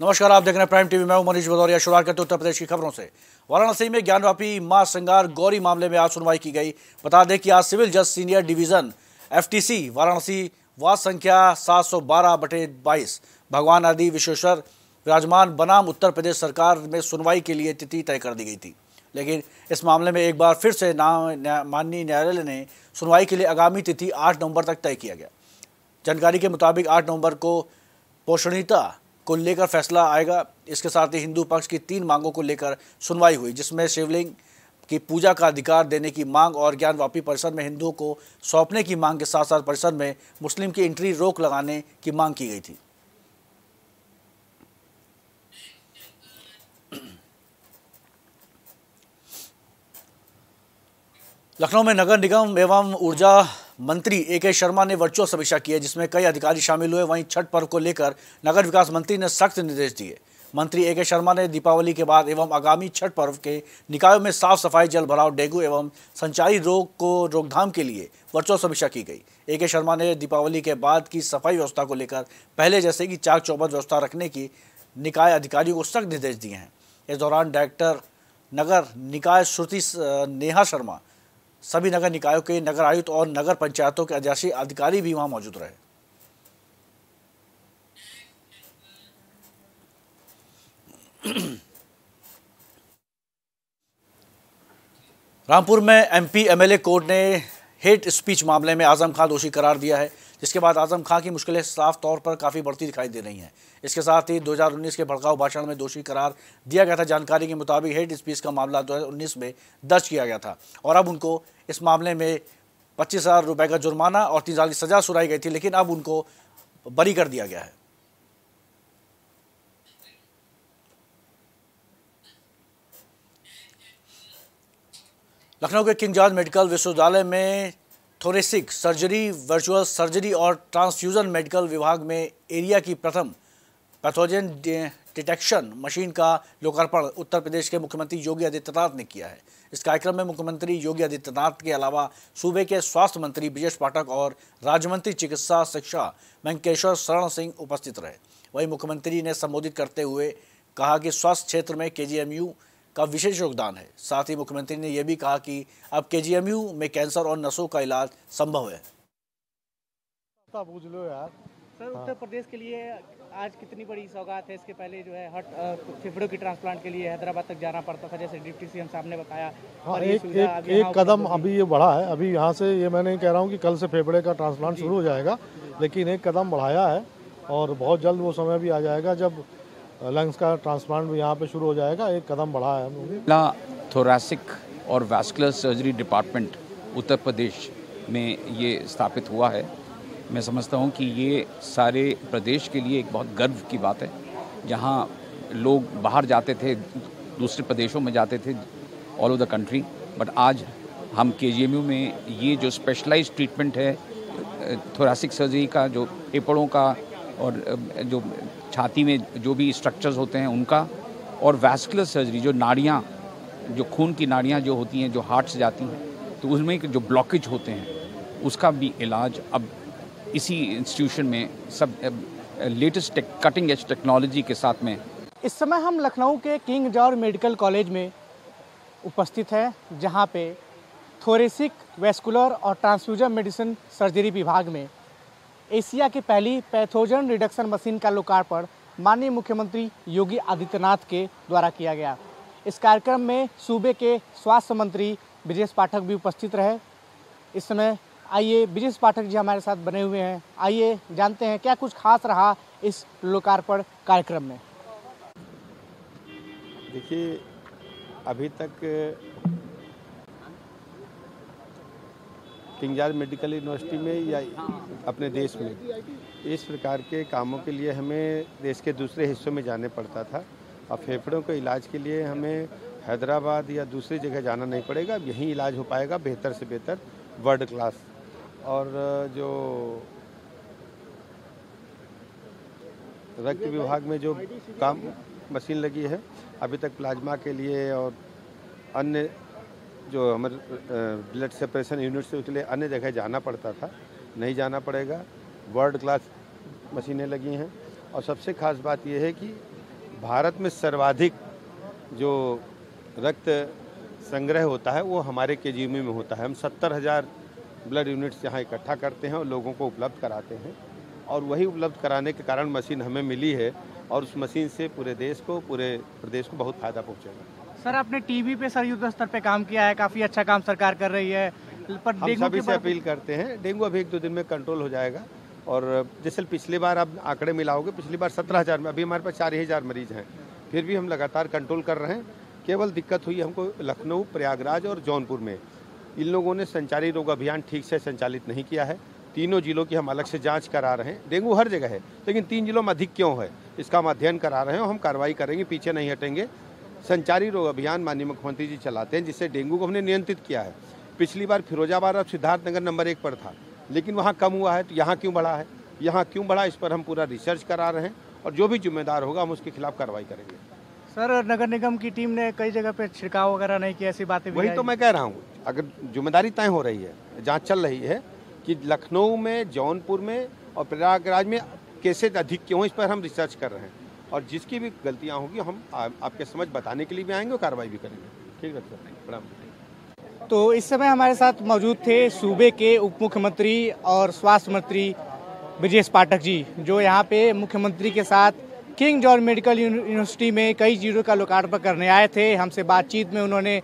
नमस्कार, आप देख रहे हैं प्राइम टीवी। मैं हूं मनीष भदौरिया। शुरुआत करते उत्तर प्रदेश की खबरों से। वाराणसी में ज्ञानवापी मां श्रृंगार गौरी मामले में आज सुनवाई की गई। बता दें कि आज सिविल जज सीनियर डिवीजन FTC वाराणसी वाद संख्या 712/22 भगवान आदि विश्वेश्वर विराजमान बनाम उत्तर प्रदेश सरकार में सुनवाई के लिए तिथि तय कर दी गई थी। लेकिन इस मामले में एक बार फिर से माननीय न्यायालय ने सुनवाई के लिए आगामी तिथि 8 नवंबर तक तय किया गया। जानकारी के मुताबिक 8 नवंबर को पोषणीयता को लेकर फैसला आएगा। इसके साथ ही हिंदू पक्ष की 3 मांगों को लेकर सुनवाई हुई, जिसमें शिवलिंग की पूजा का अधिकार देने की मांग और ज्ञानवापी परिसर में हिंदुओं को सौंपने की मांग के साथ साथ परिसर में मुस्लिम की एंट्री रोक लगाने की मांग की गई थी। लखनऊ में नगर निगम एवं ऊर्जा मंत्री AK शर्मा ने वर्चुअल समीक्षा की है, जिसमें कई अधिकारी शामिल हुए। वहीं छठ पर्व को लेकर नगर विकास मंत्री ने सख्त निर्देश दिए। मंत्री AK शर्मा ने दीपावली के बाद एवं आगामी छठ पर्व के निकायों में साफ सफाई, जल भराव, डेंगू एवं संचारी रोग को रोकथाम के लिए वर्चुअल समीक्षा की गई। AK शर्मा ने दीपावली के बाद की सफाई व्यवस्था को लेकर पहले जैसे कि चाक चौबंद व्यवस्था रखने की निकाय अधिकारियों को सख्त निर्देश दिए हैं। इस दौरान डायरेक्टर नगर निकाय श्रुति नेहा शर्मा, सभी नगर निकायों के नगर आयुक्त और नगर पंचायतों के आदिवासी अधिकारी भी वहां मौजूद रहे। रामपुर में MP MLA कोर्ट ने हेट स्पीच मामले में आजम खान दोषी करार दिया है, जिसके बाद आजम खान की मुश्किलें साफ तौर पर काफ़ी बढ़ती दिखाई दे रही हैं। इसके साथ ही 2019 के भड़काऊ भाषण में दोषी करार दिया गया था। जानकारी के मुताबिक हेट स्पीच का मामला 2019 में दर्ज किया गया था और अब उनको इस मामले में 25,000 रुपये का जुर्माना और 3 साल की सजा सुनाई गई थी, लेकिन अब उनको बरी कर दिया गया है। लखनऊ के किंग जॉर्ज मेडिकल विश्वविद्यालय में थोरेसिक सर्जरी, वर्चुअल सर्जरी और ट्रांसफ्यूजन मेडिकल विभाग में एरिया की प्रथम पैथोजन डिटेक्शन मशीन का लोकार्पण उत्तर प्रदेश के मुख्यमंत्री योगी आदित्यनाथ ने किया है। इस कार्यक्रम में मुख्यमंत्री योगी आदित्यनाथ के अलावा सूबे के स्वास्थ्य मंत्री ब्रजेश पाठक और राज्य मंत्री चिकित्सा शिक्षा वेंकटेश्वर शरण सिंह उपस्थित रहे। वहीं मुख्यमंत्री ने संबोधित करते हुए कहा कि स्वास्थ्य क्षेत्र में KGMU का विशेष योगदान है। साथ ही मुख्यमंत्री ने यह भी कहा कि अब KGMU में कैंसर और नसों का इलाज संभव है। पूछ लो यार सर, उत्तर प्रदेश के लिए आज कितनी बड़ी सौगात है। इसके पहले जो है फेफड़ों की ट्रांसप्लांट के लिए हैदराबाद तक जाना पड़ता था, जैसे डिप्टी CM साहब ने बताया। हाँ, एक कदम अभी ये बढ़ा है। अभी यहाँ से ये मैं नहीं कह रहा हूँ कि कल से फेफड़े का ट्रांसप्लांट शुरू हो जाएगा, लेकिन एक कदम बढ़ाया है और बहुत जल्द वो समय भी आ जाएगा जब लंग्स का ट्रांसप्लांट भी यहाँ पे शुरू हो जाएगा। एक कदम बढ़ा है। पहला थोरेसिक और vascular surgery department Uttar Pradesh में ये स्थापित हुआ है। मैं समझता हूँ कि ये सारे प्रदेश के लिए एक बहुत गर्व की बात है। जहाँ लोग बाहर जाते थे, दूसरे प्रदेशों में जाते थे, all over the country, but आज हम KGMU में ये जो स्पेशलाइज्ड ट्रीटमेंट है थोरेसिक सर्जरी का, जो फेफड़ों का और जो छाती में जो भी स्ट्रक्चर्स होते हैं उनका, और वैस्कुलर सर्जरी जो नाड़ियाँ, जो खून की नाड़ियाँ जो होती हैं, जो हार्ट से जाती हैं, तो उसमें जो ब्लॉकेज होते हैं उसका भी इलाज अब इसी इंस्टीट्यूशन में सब लेटेस्ट कटिंग एज टेक्नोलॉजी के साथ में। इस समय हम लखनऊ के किंग जॉर्ज मेडिकल कॉलेज में उपस्थित हैं, जहां पे थोरेसिक, वैस्कुलर और ट्रांसफ्यूजन मेडिसिन सर्जरी विभाग में एशिया की पहली पैथोजन रिडक्शन मशीन का लोकार्पण माननीय मुख्यमंत्री योगी आदित्यनाथ के द्वारा किया गया। इस कार्यक्रम में सूबे के स्वास्थ्य मंत्री ब्रजेश पाठक भी उपस्थित रहे। इस समय आइए, ब्रजेश पाठक जी हमारे साथ बने हुए हैं। आइए जानते हैं क्या कुछ खास रहा इस लोकार्पण कार्यक्रम में। देखिए, अभी तक किंग जॉर्ज मेडिकल यूनिवर्सिटी में या अपने देश में इस प्रकार के कामों के लिए हमें देश के दूसरे हिस्सों में जाने पड़ता था। अब फेफड़ों के इलाज के लिए हमें हैदराबाद या दूसरी जगह जाना नहीं पड़ेगा। अब यहीं इलाज हो पाएगा बेहतर से बेहतर, वर्ल्ड क्लास। और जो रक्त विभाग में जो काम मशीन लगी है, अभी तक प्लाज्मा के लिए और अन्य जो हमारे ब्लड सेपरेशन यूनिट से उसके लिए अन्य जगह जाना पड़ता था, नहीं जाना पड़ेगा। वर्ल्ड क्लास मशीनें लगी हैं और सबसे खास बात यह है कि भारत में सर्वाधिक जो रक्त संग्रह होता है वो हमारे केजीएमयू में होता है। हम 70,000 ब्लड यूनिट्स यहाँ इकट्ठा करते हैं और लोगों को उपलब्ध कराते हैं, और वही उपलब्ध कराने के कारण मशीन हमें मिली है, और उस मशीन से पूरे देश को, पूरे प्रदेश को बहुत फायदा पहुँचेगा। सर, आपने टीबी पे सर युद्ध स्तर पे काम किया है, काफ़ी अच्छा काम सरकार कर रही है, पर हम सभी से अपील करते हैं, डेंगू अभी 1-2 दिन में कंट्रोल हो जाएगा। और जैसे पिछली बार आप आंकड़े मिलाओगे, पिछली बार 17,000 में, अभी हमारे पास 4,000 मरीज हैं, फिर भी हम लगातार कंट्रोल कर रहे हैं। केवल दिक्कत हुई हमको लखनऊ, प्रयागराज और जौनपुर में। इन लोगों ने संचारी रोग अभियान ठीक से संचालित नहीं किया है। तीनों जिलों की हम अलग से जांच करा रहे हैं। डेंगू हर जगह है, लेकिन 3 जिलों में अधिक क्यों है, इसका हम अध्ययन करा रहे हैं और हम कार्रवाई करेंगे, पीछे नहीं हटेंगे। संचारी रोग अभियान माननीय मुख्यमंत्री जी चलाते हैं, जिससे डेंगू को हमने नियंत्रित किया है। पिछली बार फिरोजाबाद और सिद्धार्थनगर नंबर 1 पर था, लेकिन वहाँ कम हुआ है, तो यहाँ क्यों बढ़ा है, यहाँ क्यों बढ़ा, इस पर हम पूरा रिसर्च करा रहे हैं, और जो भी जिम्मेदार होगा हम उसके खिलाफ कार्रवाई करेंगे। सर, नगर निगम की टीम ने कई जगह पे छिड़काव वगैरह नहीं किया, ऐसी बातें भी वही तो मैं कह रहा हूँ, अगर जिम्मेदारी तय हो रही है, जांच चल रही है कि लखनऊ में, जौनपुर में और प्रयागराज में केसेज अधिक क्यों, इस पर हम रिसर्च कर रहे हैं, और जिसकी भी गलतियाँ होगी हम आपके समझ बताने के लिए भी आएंगे और कार्रवाई भी करेंगे। ठीक है सर, प्रणाम। तो इस समय हमारे साथ मौजूद थे सूबे के उप मुख्यमंत्री और स्वास्थ्य मंत्री ब्रजेश पाठक जी, जो यहाँ पे मुख्यमंत्री के साथ किंग जॉर्ज मेडिकल यूनिवर्सिटी में कई चीज़ों का लोकार्पण करने आए थे। हमसे बातचीत में उन्होंने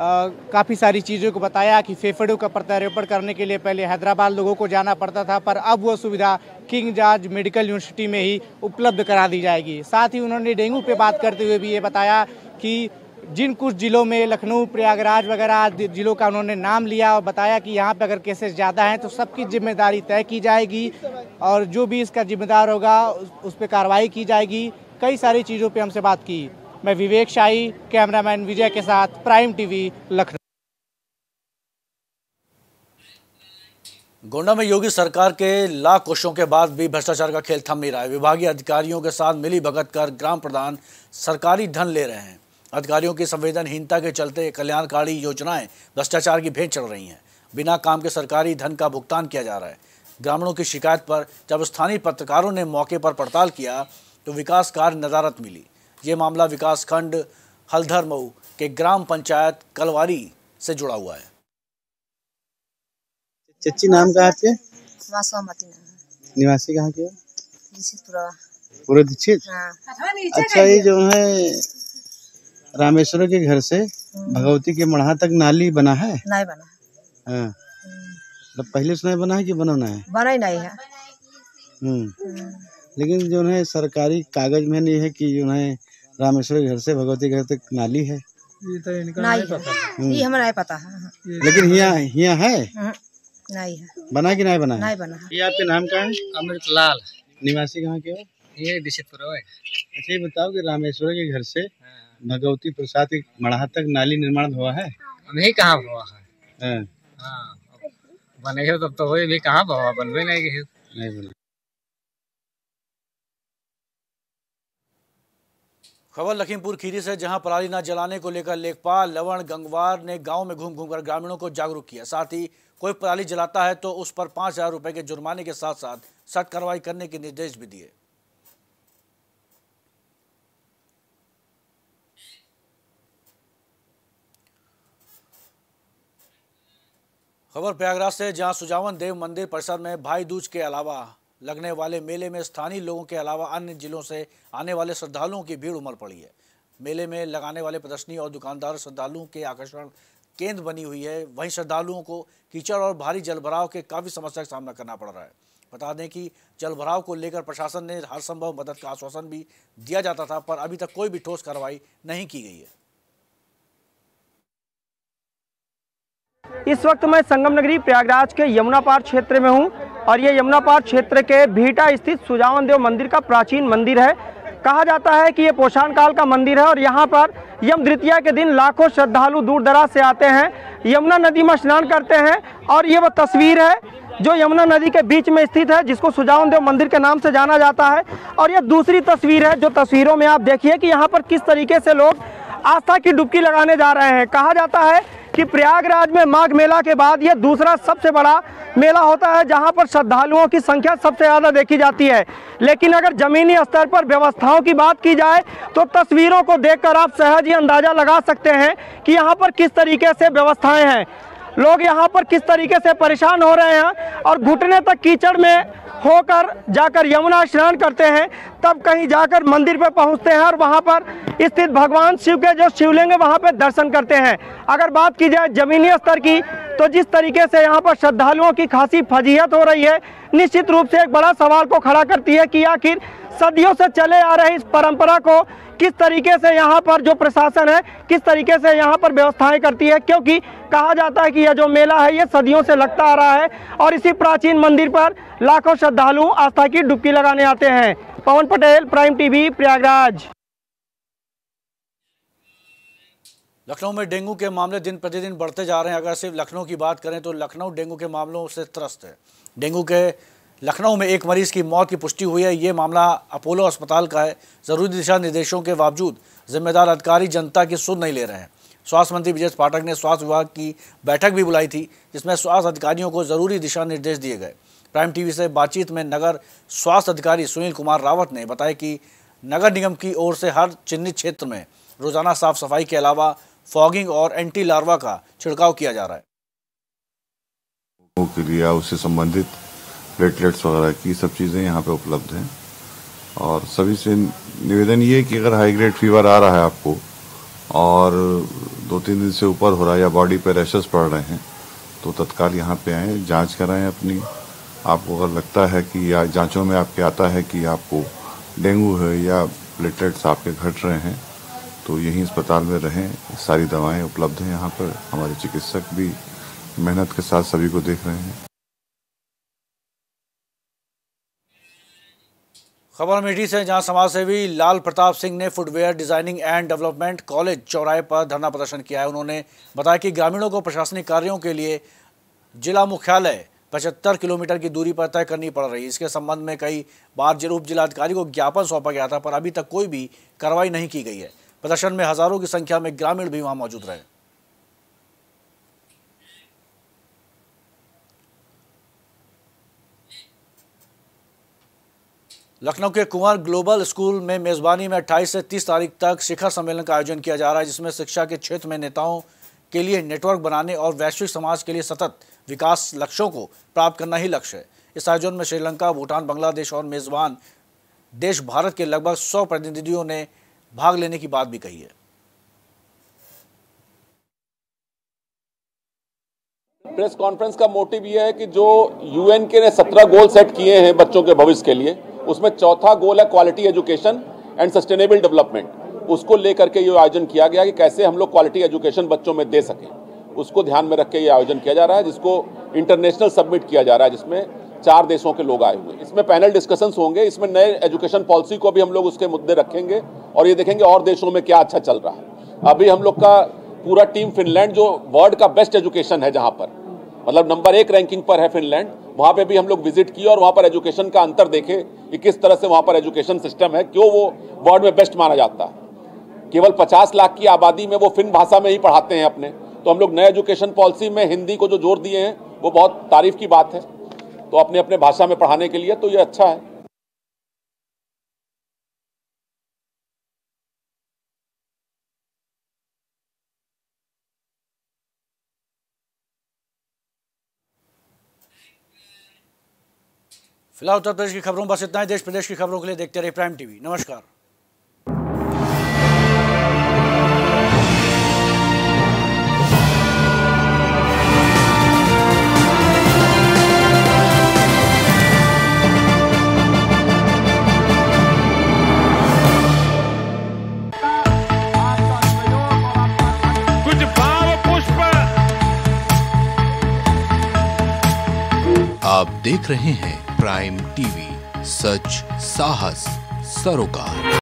काफ़ी सारी चीज़ों को बताया कि फेफड़ों का प्रत्यारोपण करने के लिए पहले हैदराबाद लोगों को जाना पड़ता था, पर अब वो सुविधा किंग जॉर्ज मेडिकल यूनिवर्सिटी में ही उपलब्ध करा दी जाएगी। साथ ही उन्होंने डेंगू पे बात करते हुए भी ये बताया कि जिन कुछ जिलों में, लखनऊ, प्रयागराज वगैरह जिलों का उन्होंने नाम लिया, और बताया कि यहाँ पे अगर केसेस ज़्यादा हैं तो सबकी जिम्मेदारी तय की जाएगी, और जो भी इसका जिम्मेदार होगा उस पर कार्रवाई की जाएगी। कई सारी चीज़ों पे हमसे बात की। मैं विवेक शाही, कैमरामैन विजय के साथ, प्राइम टीवी, लखनऊ। गोंडा में योगी सरकार के लाख कोशिशों के बाद भी भ्रष्टाचार का खेल थम नहीं रहा है। विभागीय अधिकारियों के साथ मिली भगत कर ग्राम प्रधान सरकारी धन ले रहे हैं। अधिकारियों की संवेदनहीनता के चलते कल्याणकारी योजनाएं भ्रष्टाचार की भेंट चढ़ रही हैं। बिना काम के सरकारी धन का भुगतान किया जा रहा है। ग्रामीणों की शिकायत पर जब स्थानीय पत्रकारों ने मौके पर पड़ताल किया तो विकास कार्य नदारद मिली। ये मामला विकास खंड हल्धर मऊ के ग्राम पंचायत कलवारी से जुड़ा हुआ है। चच्ची नाम का आपके? वासवामती नाम। निवासी कहाँ के? दीक्षितपुरा। पूरे दीक्षित? हाँ। अच्छा, ये जो है रामेश्वर के घर से भगवती के मढ़ा तक नाली बना है? नहीं बना। हाँ। तो पहले से नहीं बना है कि बनाना है? बना ही नहीं है। लेकिन जो है सरकारी कागज में नहीं है कि जो है रामेश्वर के घर से भगवती के घर तक नाली है। ये तो इनका नहीं पता। ये हमें नहीं पता है। लेकिन यहाँ है? नहीं है। बना कि नहीं बना? नहीं बना। ये आपके नाम का है? अमृत लाल। निवासी कहाँ के हो? ये दीक्षितपुर है। अच्छा, ये बताओ कि रामेश्वर के घर से भगवती प्रसाद के मढ़ा तक नाली निर्माण हुआ है? नहीं, कहाँ हुआ है? हाँ। बने हो तब तो हुए भी, कहाँ हुआ, बनवे नहीं बना। खबर लखीमपुर खीरी से, जहां पराली न जलाने को लेकर लेखपाल लवण गंगवार ने गांव में घूम घूमकर ग्रामीणों को जागरूक किया। साथ ही कोई पराली जलाता है तो उस पर 5,000 रुपए के जुर्माने के साथ साथ सख्त कार्रवाई करने के निर्देश भी दिए। खबर प्रयागराज से, जहां सुजावन देव मंदिर परिसर में भाई दूज के अलावा लगने वाले मेले में स्थानीय लोगों के अलावा अन्य जिलों से आने वाले श्रद्धालुओं की भीड़ उमड़ पड़ी है। मेले में लगाने वाले प्रदर्शनी और दुकानदार श्रद्धालुओं के आकर्षण केंद्र बनी हुई है। वहीं श्रद्धालुओं को कीचड़ और भारी जलभराव के काफ़ी समस्या का सामना करना पड़ रहा है। बता दें कि जलभराव को लेकर प्रशासन ने हर संभव मदद का आश्वासन भी दिया जाता था, पर अभी तक कोई भी ठोस कार्रवाई नहीं की गई है। इस वक्त मैं संगम नगरी प्रयागराज के यमुना पार क्षेत्र में हूं, और ये यमुना पार क्षेत्र के भीटा स्थित सुजावन देव मंदिर का प्राचीन मंदिर है। कहा जाता है कि ये पोषण काल का मंदिर है, और यहाँ पर यम द्वितीया के दिन लाखों श्रद्धालु दूर दराज से आते हैं, यमुना नदी में स्नान करते हैं। और ये वो तस्वीर है जो यमुना नदी के बीच में स्थित है, जिसको सुजावन देव मंदिर के नाम से जाना जाता है। और ये दूसरी तस्वीर है, जो तस्वीरों में आप देखिए कि यहाँ पर किस तरीके से लोग आस्था की डुबकी लगाने जा रहे हैं। कहा जाता है कि प्रयागराज में माघ मेला के बाद ये दूसरा सबसे बड़ा मेला होता है जहां पर श्रद्धालुओं की संख्या सबसे ज़्यादा देखी जाती है। लेकिन अगर ज़मीनी स्तर पर व्यवस्थाओं की बात की जाए तो तस्वीरों को देखकर आप सहज ही अंदाज़ा लगा सकते हैं कि यहाँ पर किस तरीके से व्यवस्थाएं हैं। लोग यहाँ पर किस तरीके से परेशान हो रहे हैं और घुटने तक कीचड़ में होकर जाकर यमुना स्नान करते हैं, तब कहीं जाकर मंदिर पर पहुंचते हैं और वहां पर स्थित भगवान शिव के जो शिवलिंग है वहां पर दर्शन करते हैं। अगर बात की जाए जमीनी स्तर की तो जिस तरीके से यहाँ पर श्रद्धालुओं की खासी फजीहत हो रही है, निश्चित रूप से एक बड़ा सवाल को खड़ा करती है कि आखिर सदियों से चले आ रही इस परंपरा को किस तरीके से यहाँ पर जो प्रशासन है किस तरीके से यहाँ पर व्यवस्थाएं करती है, क्योंकि कहा जाता है कि यह जो मेला है ये सदियों से लगता आ रहा है और इसी प्राचीन मंदिर पर लाखों श्रद्धालु आस्था की डुबकी लगाने आते हैं। Pawan Patel, prime TV, Prayagraj. लखनऊ में डेंगू के मामले दिन प्रतिदिन बढ़ते जा रहे हैं। अगर सिर्फ लखनऊ की बात करें तो लखनऊ डेंगू के मामलों से त्रस्त है। डेंगू के लखनऊ में एक मरीज की मौत की पुष्टि हुई है। ये मामला अपोलो अस्पताल का है। जरूरी दिशा निर्देशों के बावजूद जिम्मेदार अधिकारी जनता की सुध नहीं ले रहे हैं। स्वास्थ्य मंत्री ब्रजेश पाठक ने स्वास्थ्य विभाग की बैठक भी बुलाई थी, जिसमें स्वास्थ्य अधिकारियों को जरूरी दिशा निर्देश दिए गए। प्राइम टीवी से बातचीत में नगर स्वास्थ्य अधिकारी सुनील कुमार रावत ने बताया कि नगर निगम की ओर से हर चिन्हित क्षेत्र में रोजाना साफ सफाई के अलावा फॉगिंग और एंटी लार्वा का छिड़काव किया जा रहा है। के लिए उससे संबंधित प्लेटलेट्स वगैरह की सब चीज़ें यहाँ पे उपलब्ध हैं और सभी से निवेदन ये है कि अगर हाई ग्रेड फीवर आ रहा है आपको और 2-3 दिन से ऊपर हो रहा है या बॉडी पे रैशेस पड़ रहे हैं तो तत्काल यहाँ पे आएँ, जांच कराएं अपनी। आपको अगर लगता है कि या जांचों में आपके आता है कि आपको डेंगू है या प्लेटलेट्स आपके घट रहे हैं तो यहीं अस्पताल में रहें। सारी दवाएं उपलब्ध हैं यहाँ पर। हमारे चिकित्सक भी मेहनत के साथ सभी को देख रहे हैं। खबर अमेठी से, जहां समाजसेवी लाल प्रताप सिंह ने footwear designing and development college चौराहे पर धरना प्रदर्शन किया है। उन्होंने बताया कि ग्रामीणों को प्रशासनिक कार्यों के लिए जिला मुख्यालय 75 किलोमीटर की दूरी पर तय करनी पड़ रही है। इसके संबंध में कई बार उप जिलाधिकारी को ज्ञापन सौंपा गया था, पर अभी तक कोई भी कार्रवाई नहीं की गई है। प्रदर्शन में हजारों की संख्या में ग्रामीण भी वहां मौजूद रहे। लखनऊ के कुंवर ग्लोबल स्कूल में मेजबानी में 28 से 30 तारीख तक शिखर सम्मेलन का आयोजन किया जा रहा है, जिसमें शिक्षा के क्षेत्र में नेताओं के लिए नेटवर्क बनाने और वैश्विक समाज के लिए सतत विकास लक्ष्यों को प्राप्त करना ही लक्ष्य है। इस आयोजन में श्रीलंका, भूटान, बांग्लादेश और मेजबान देश भारत के लगभग 100 प्रतिनिधियों ने भाग लेने की बात भी कही है। प्रेस कॉन्फ्रेंस का मोटिव यह है कि जो यूएन के ने 17 गोल सेट किए हैं बच्चों के भविष्य के लिए, उसमें चौथा गोल है quality education and sustainable development. उसको लेकर के ये आयोजन किया गया कि कैसे हम लोग क्वालिटी एजुकेशन बच्चों में दे सकें, उसको ध्यान में रख के ये आयोजन किया जा रहा है, जिसको इंटरनेशनल सबमिट किया जा रहा है, जिसमें 4 देशों के लोग आए हुए हैं। इसमें पैनल डिस्कशंस होंगे, इसमें नए एजुकेशन पॉलिसी को भी हम लोग उसके मुद्दे रखेंगे और ये देखेंगे और देशों में क्या अच्छा चल रहा है। अभी हम लोग का पूरा टीम फिनलैंड, जो वर्ल्ड का बेस्ट एजुकेशन है, जहाँ पर मतलब नंबर 1 रैंकिंग पर है फिनलैंड, वहाँ पे भी हम लोग विजिट किए और वहाँ पर एजुकेशन का अंतर देखे कि किस तरह से वहाँ पर एजुकेशन सिस्टम है, क्यों वो वर्ल्ड में बेस्ट माना जाता है। केवल 50 लाख की आबादी में वो फिन भाषा में ही पढ़ाते हैं अपने। तो हम लोग नए एजुकेशन पॉलिसी में हिंदी को जो जोर दिए हैं वो बहुत तारीफ की बात है, तो अपने अपने भाषा में पढ़ाने के लिए तो ये अच्छा है। फिलहाल उत्तर प्रदेश की खबरों बस इतना ही। देश प्रदेश की खबरों के लिए देखते रहिए प्राइम टीवी। नमस्कार। कुछ भाव पुष्प। आप देख रहे हैं प्राइम टीवी, सच साहस सरोकार।